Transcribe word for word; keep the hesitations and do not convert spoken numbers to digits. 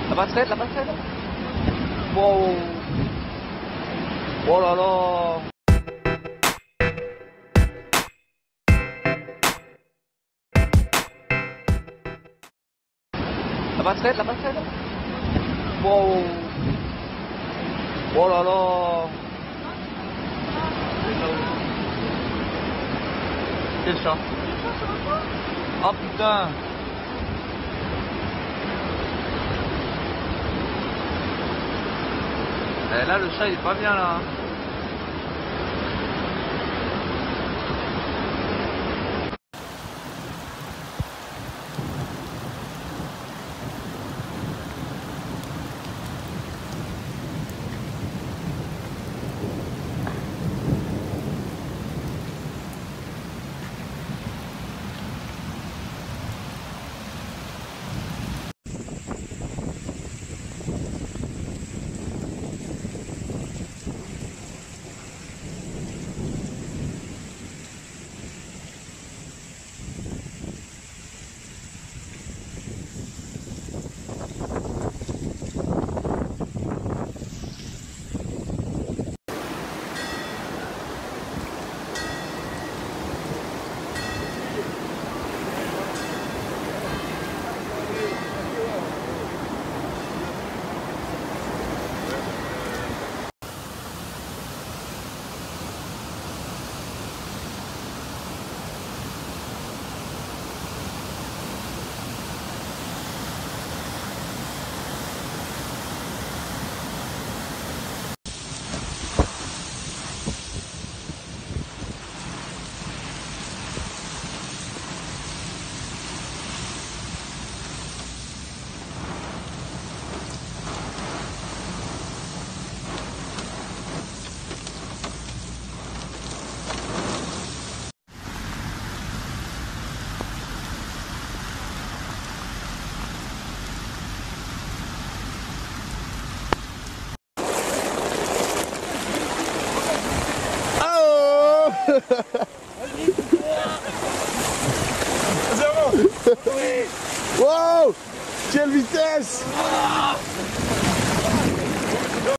La passerelle, la passerelle. Wow. Oh là là. La passerelle, la passerelle. Wow. Oh là là. Quel chat? Oh putain. Et là le chat il est pas bien là. Wow! Quelle vitesse!